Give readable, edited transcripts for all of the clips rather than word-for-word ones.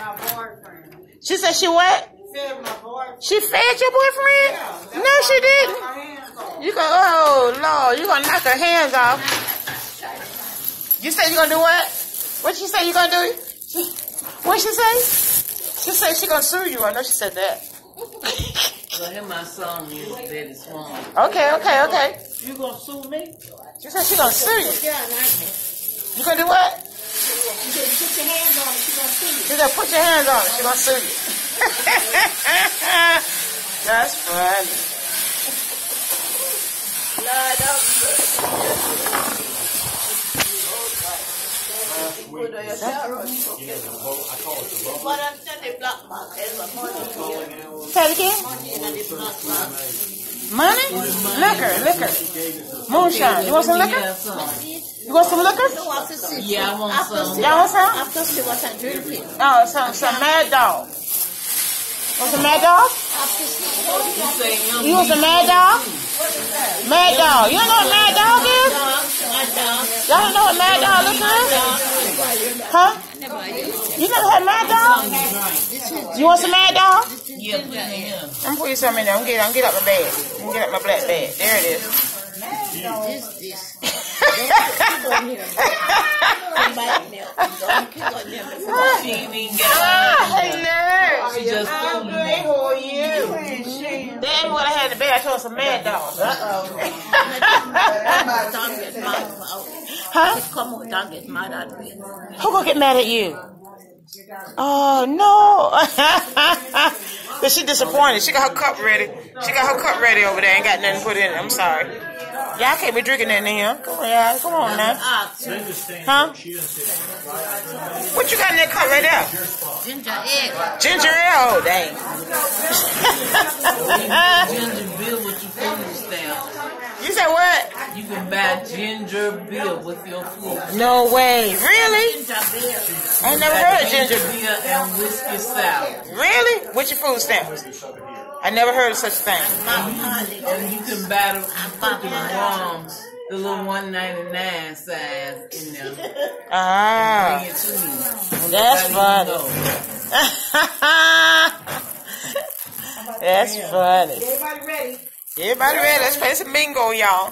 my boyfriend. She said she what? Fed my boyfriend. She fed your boyfriend? Yeah, No, she didn't. my hands off. You go, oh, Lord, you gonna knock her hands off. You said you gonna do what? What you say you gonna do? What she say? She said she gonna sue you. I know she said that. So hear my song is Daddy Swan. Okay. You gonna sue me? She said she gonna sue you. Yeah, I like it. You gonna do what? You said put your hands on it, she gonna sue you. She said put your hands on it. She gonna sue you. That's funny. Say it again. Money? Liquor. Moonshine. You want some liquor? You want some liquor? Yeah, I want some. Y'all want some? After she wasn't drinking. Oh, some Mad Dog. Want some Mad Dog? You want some Mad Dog? Mad Dog. You don't know what Mad Dog is? Y'all don't know what Mad Dog liquor is? Huh? You never had Mad Dog? You want some Mad Dog? Yeah, put it in here. I'm gonna put you some in there. I'm gonna get out my bag. I'm gonna get out my black bag. There it is. She ain't even got She just I'm good for you. That ain't what I had in the bag. I told her some Mad Dog. Huh? Who gonna get mad at you? Oh no. But she disappointed. She got her cup ready. She got her cup ready over there. Ain't got nothing to put in it. I'm sorry. Y'all can't be drinking that in here. Come on, y'all. Come on now. Huh? What you got in that cup right there? Ginger ale. Ginger ale. Oh, dang. ginger beer with your food stamp. You said what? You can buy ginger beer with your food. No way. Really? I ain't never heard of ginger beer and whiskey sour. Really? With your food stamps? I never heard of such a thing. And you can buy the rum, the little $1.99 size in there. Ah, Bring it to me. that's funny. That's funny. Everybody ready? Everybody ready? Let's play some bingo, y'all.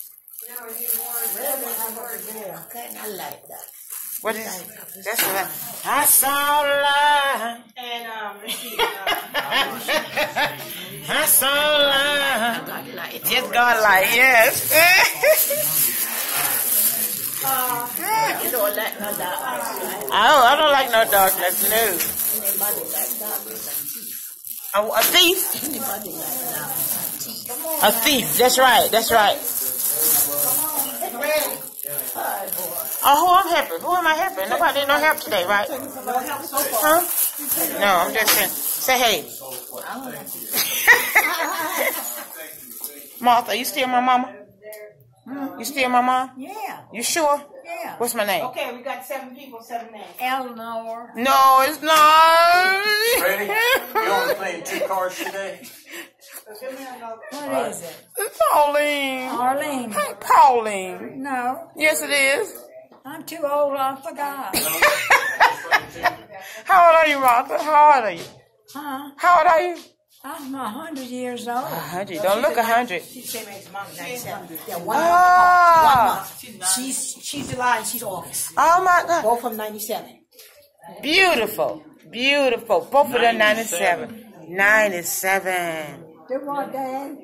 I like that. What is? That's what I saw light. And I saw light. Just God light, yes. you don't like no dark. I don't like no darkness. No. Anybody like darkness and teeth. A thief? Anybody like darkness and teeth. A thief. That's right. That's right. Oh, who I'm helping? Who am I helping? Nobody need no help today, right? Huh? No, I'm just saying. Say hey. Martha, you still my mama? You still my mom? Yeah. You sure? Yeah. What's my name? Okay, we got 7 people, 7 names. Eleanor. No, it's not. Ready? You only playing 2 cards today? What is it? It's Pauline. Arlene. Hey, Pauline. No, Yes, it is. I'm too old, I forgot. How old are you, Martha? How old are you? Huh? How old are you? I'm 100 years old. 100. Don't look 100. She's same age as mom, 97. Yeah, Ah. She's July and she's August. Oh my God. Both from 97. Beautiful. Beautiful. Both of them 97. 97. Do what, Dad?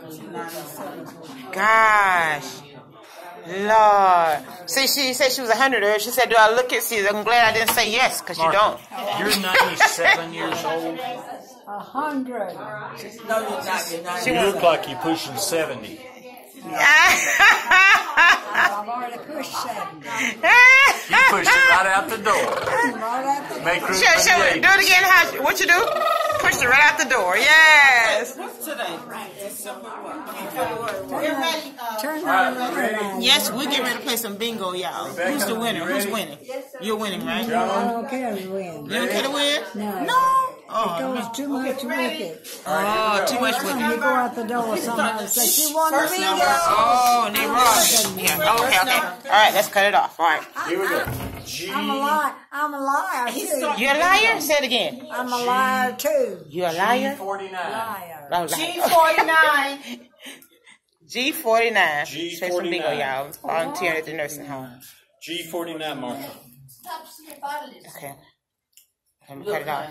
Gosh. Lord. See, she said she was 100 earlier. She said, do I look at you? I'm glad I didn't say yes, because you don't. You're 97 years old. 100. No, you're not. You're not. You look like you're pushing 70. I've already pushed 70. You pushed it right out the door. Right after Make room Sure. for the Do it again. What you do? Push it right out the door. Yes. What's today? turn on the red. Yes, we get ready to play some bingo, y'all. Who's the winner? Who's winning? You're winning, right? I don't care who wins. You don't care to win? No. No? It goes too much with it. Oh, too much with When you it. go out the door, somebody says, she won the bingo. Oh, they wrong. Yeah. Okay. All right, let's cut it off. All right. Here we go. I'm a liar. I'm a liar too. You're a liar? Say it again. I'm a liar too. You're a liar? G49. Liar. Oh, liar. G49. G49. G49. Straight from bingo, y'all. Volunteering at the nursing home. G49, Martha. Okay. Let me cut it off.